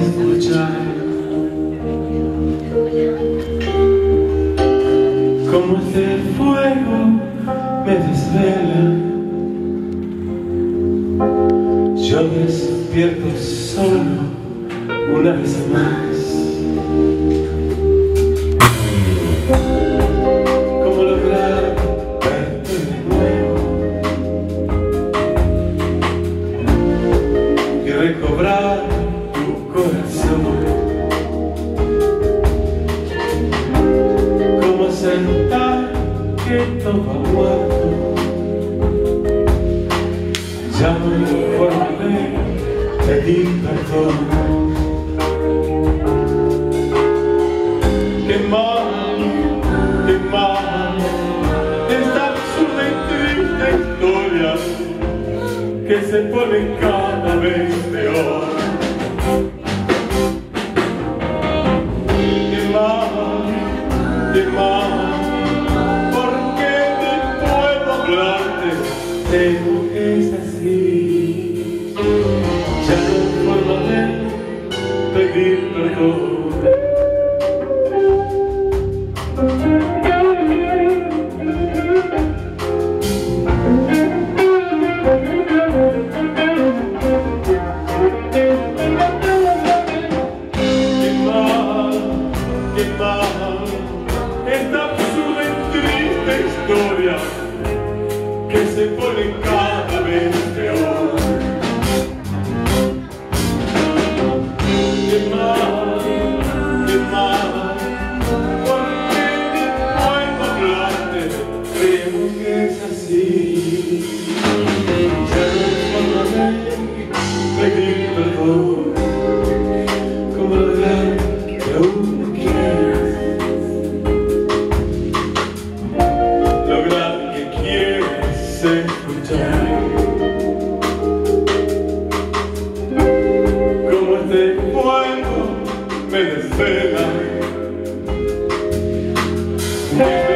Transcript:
escuchar como este fuego me desvela. Yo despierto solo una vez más. ¿Cómo lograr verte de nuevo y recobrar tu corazón? ¿Cómo sentar que todo ha muerto? Ya no hay forma de pedir perdón. Qué mal esta absurda y triste historia que se pone cada vez peor. Qué mal, porque no puedo hablarte, pero es así. Ya no hay forma de pedir perdón. Qué mal, esta absurda y triste historia que se pone cada vez peor. Qué mal, porque no puedo hablarte, creo que es así. Ya no hay forma de pedir perdón. ¿Cómo lograr que uno quiera? Lograr que quieres escuchar. Como este fuego me desvela.